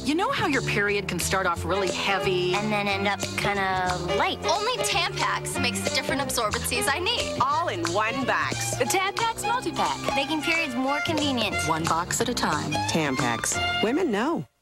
You know how your period can start off really heavy and then end up kind of light? Only Tampax makes the different absorbencies I need. All in one box. The Tampax Multipack. Making periods more convenient. One box at a time. Tampax. Women know.